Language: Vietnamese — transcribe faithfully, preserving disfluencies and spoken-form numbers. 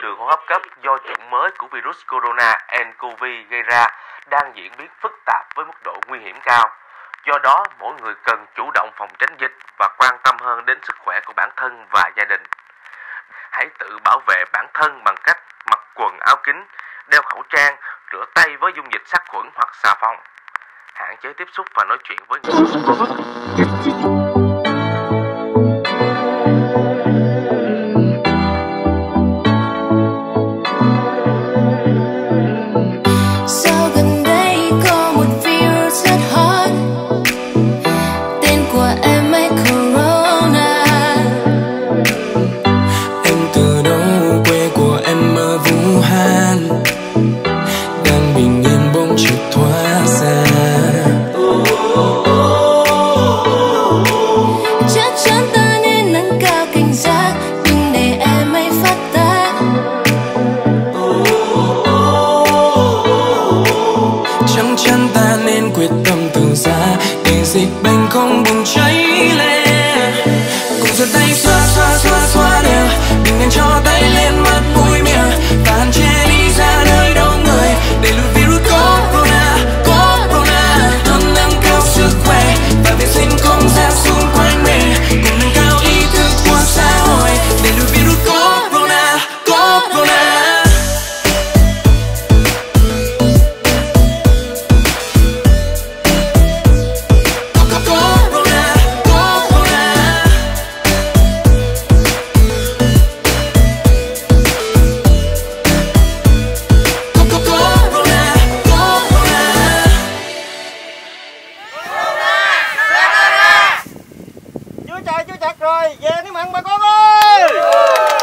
đường hô hấp cấp do chủng mới của virus corona nCoV gây ra đang diễn biến phức tạp với mức độ nguy hiểm cao. Do đó, mỗi người cần chủ động phòng tránh dịch và quan tâm hơn đến sức khỏe của bản thân và gia đình. Hãy tự bảo vệ bản thân bằng cách mặc quần áo kín, đeo khẩu trang, rửa tay với dung dịch sát khuẩn hoặc xà phòng. Hạn chế tiếp xúc và nói chuyện với người dịch bệnh không bùng cháy lên, cùng giơ tay xoa xoa xoa xoa đều, đừng nên cho tay lên mắt mũi miệng và hạn chế đi ra nơi đông người để lùi virus corona. Corona luôn nâng cao sức khỏe và vệ sinh không gian xung quanh mình, cùng nâng cao ý thức của xã hội để lùi virus corona. Corona. Chưa chạy chưa chặt rồi, về nước mặn bà con ơi.